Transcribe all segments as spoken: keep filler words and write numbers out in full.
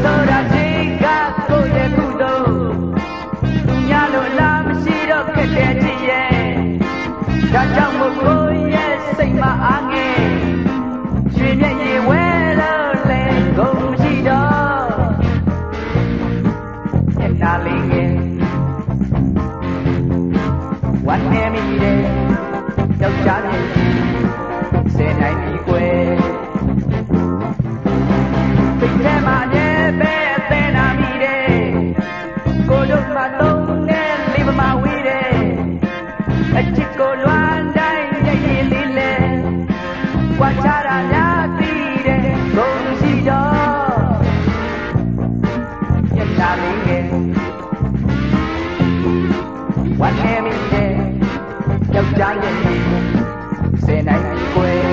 ဆိုတာချင်းကကိုယ့်ရဲ့ကုသိုလ်သူများလိုလားမရှိတော့ခက်တဲ့ချစ်ရဲ့ဒါကြောင့်မို့ကိုယ့်ရဲ့စိတ်မအားငယ်ရွှေမျက်ရည်ဝဲလို့လဲကုန်မရှိတော့မျက်နှာလေးငယ်ဝမ်းနေမိတယ်ယောက်ျားလေးဆယ်နိုင်ပြီကွယ်စိတ်ထဲမှာလည်းပဲအသေးနာမိတယ်ကိုတို့မှသုံးနဲ့လေးပမာဝေးတယ်အချစ်ကိုလွမ်းတိုင်းမျက်ရည်လေးလဲကြွားချတာများပြီးတယ်ကုန်ရှိတော့မျက်နှာလေးငယ်ဝမ်းနေမိတယ်ယောက်ျားရဲ့ဆယ်နိုင်ပြီကွယ်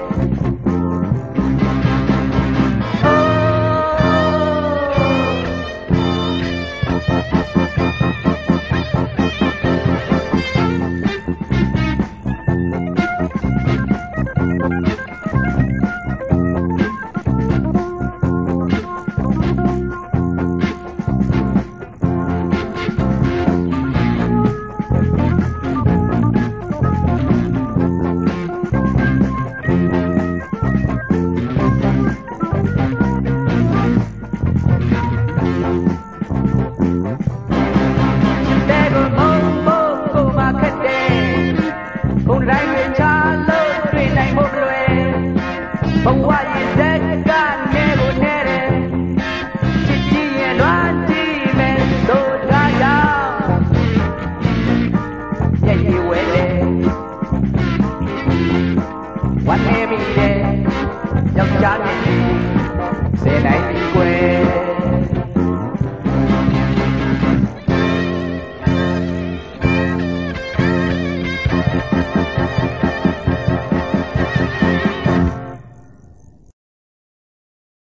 ဘဝရဲ့ဇက်ကနေကိုနေတယ်ချစ်ကြည့်ရင်လွမ်းကြည့်မယ်ဆိုတာကြောင့်မျက်ရည်ဝဲတယ်ဝမ်းနေ